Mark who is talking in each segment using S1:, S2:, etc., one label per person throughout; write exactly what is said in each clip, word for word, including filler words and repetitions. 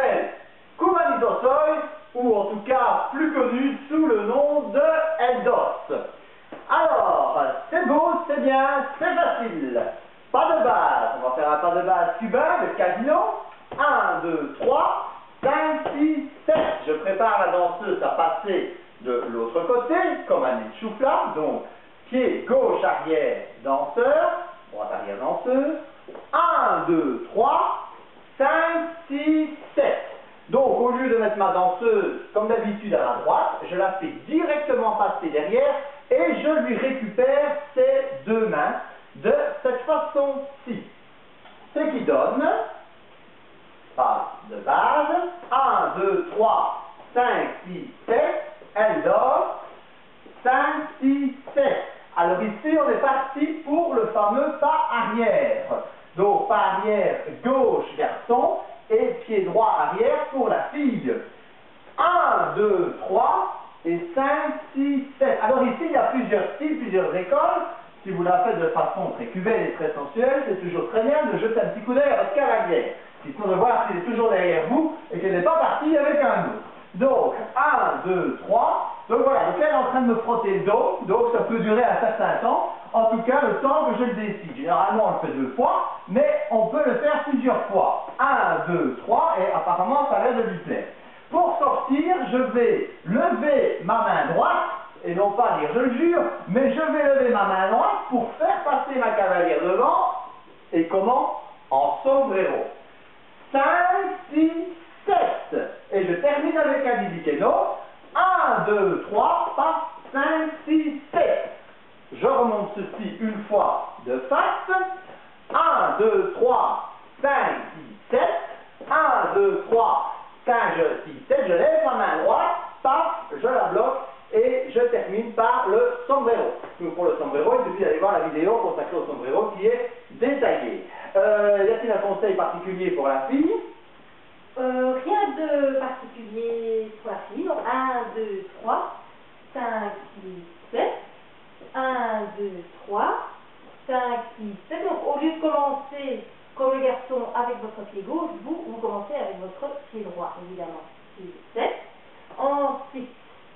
S1: s'appelle Cubanito Soy, ou en tout cas plus connu sous le nom de El Dos. Alors, c'est beau, c'est bien, c'est facile. Pas de base, on va faire un pas de base cubain, le casino. un, deux, trois, cinq, six, sept. Je prépare la danseuse à passer de l'autre côté, comme un nid de chou-fleur. Donc, pied gauche, arrière, danseur, droite, arrière, danseuse. un, deux, trois, cinq, six, sept. Donc, au lieu de mettre ma danseuse, comme d'habitude, à la droite, je la fais directement passer derrière et je lui récupère ses deux mains de cette façon-ci. Ce qui donne, pas de base, un, deux, trois, cinq, six, sept, elle dort, cinq, six, sept. Alors ici, on est parti pour le fameux pas arrière. Donc, pas arrière, gauche, garçon, et pied droit arrière pour la fille. un, deux, trois, et cinq, six, sept. Alors ici, il y a plusieurs styles, plusieurs écoles. Si vous la faites de façon très cubaine et très sensuelle, c'est toujours très bien de jeter un petit coup d'œil à votre cavalière, histoire de voir s'il est toujours derrière vous et qu'elle n'est pas partie avec un autre. Donc, un, deux, trois. Donc voilà, donc elle est en train de me frotter le dos, donc ça peut durer un certain temps, en tout cas le temps que je le décide. Généralement, on le fait deux fois, mais on peut le faire plusieurs fois. un, deux, trois, et apparemment, ça a l'air de lui plaire. Pour sortir, je vais lever ma main droite, et non pas dire je le jure, mais je vais lever ma main droite pour faire passer ma cavalière devant, et comment? En sombrero. cinq, six, sept. Et je termine avec un didikeno. un, deux, trois, pas, cinq, six, sept. Je remonte ceci une fois de face. un, deux, trois, cinq, six, sept. un, deux, trois, cinq, six, sept. Je lève ma main droite, paf, je la bloque et je termine par le sombrero. Donc pour le sombrero, il suffit d'aller voir la vidéo consacrée au sombrero qui est détaillée. Euh, y a-t-il un conseil particulier pour la fille?
S2: Euh, rien de particulier pour la fille. Donc, un, deux, trois, cinq, six, sept. un, deux, trois, cinq, six, sept. Donc, au lieu de commencer comme le garçon avec votre pied gauche, vous, vous commencez avec votre pied droit, évidemment. six, sept. Ensuite,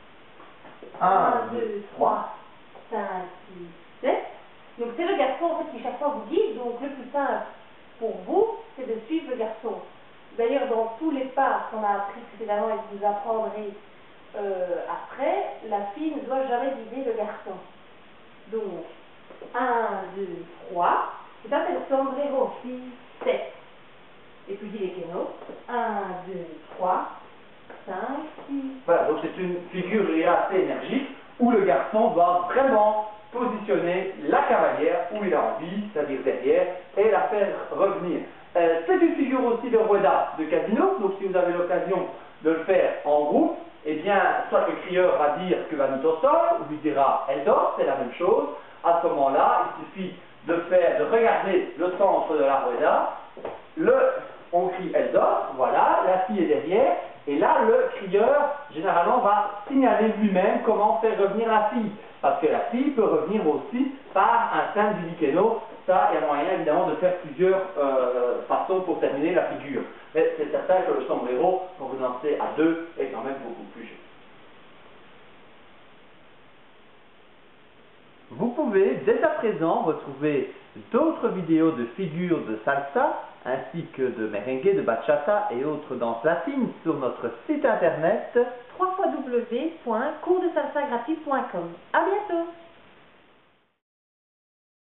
S2: un, deux, trois, cinq, six, sept. Donc, c'est le garçon en fait, qui chaque fois vous guide. Donc, le plus simple pour vous, c'est de suivre le garçon. D'ailleurs, dans tous les pas qu'on a appris précédemment et que vous apprendrez euh, après, la fille ne doit jamais guider le garçon. Donc, un, deux, trois. Et ça, c'est le sombrero. six, sept. Et puis, dit les kénos. un, deux, trois, cinq, six.
S1: Voilà, donc c'est une figure assez énergique où le garçon doit vraiment positionner la cavalière où il a envie, c'est-à-dire derrière, et la faire revenir. Euh, c'est une figure aussi de rueda de casino, donc si vous avez l'occasion de le faire en groupe, eh bien, soit le crieur va dire Cubanito Soy, ou lui dira El Dos, c'est la même chose. À ce moment-là, il suffit de faire, de regarder le centre de la rueda, le, on crie El Dos, voilà, la fille est derrière, et là, le crieur, généralement, va signaler lui-même comment faire revenir la fille. Parce que la fille peut revenir aussi par un simple didikeno. Ça, il y a moyen, évidemment, de faire plusieurs euh, façons pour terminer la figure. Mais c'est certain que le sombrero, quand vous dansez à deux, est quand même beaucoup plus joli. Vous pouvez, dès à présent, retrouver d'autres vidéos de figures de salsa, ainsi que de merengue, de bachata et autres danses latines sur notre site internet
S2: w w w point cours de salsa gratuit point com. À bientôt!